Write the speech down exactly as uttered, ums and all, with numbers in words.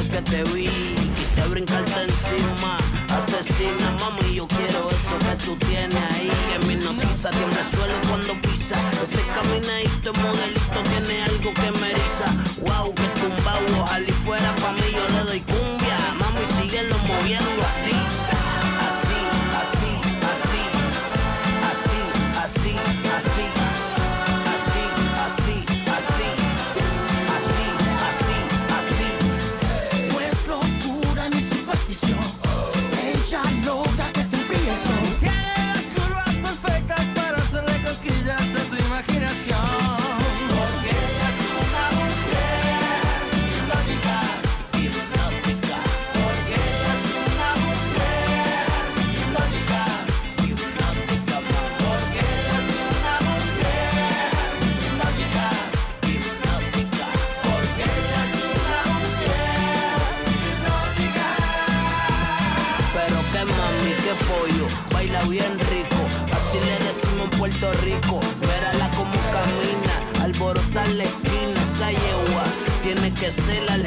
que te vi, quise brincarte encima. Asesina, mami, yo quiero eso que tú tienes ahí, que me hipnotiza, tiembla el suelo cuando pisa. Ese caminadito modelito tiene algo que me eriza. Wow, que tumbao, ojalá y fuera pa' mí, yo le doy cumbia. Mami, síguelo moviendo así. Así, así, así. Así, así, así. Así, así, así. Así, así, así. No es locura ni superstición. Ella logra que se enfríe el sol. Tiene las curvas perfectas para hacerle cosquillas a tu imaginación. Porque ella es una mujer hipnótica, hipnótica. Porque ella es una mujer hipnótica, hipnótica. Porque ella es una mujer hipnótica, hipnótica. Porque ella es una mujer hipnótica. Pero qué mami, qué pollo, baila bien rico. Así le decimos en Puerto Rico. Mírala como camina, alborotar la esquina. Esa yegua tiene que ser la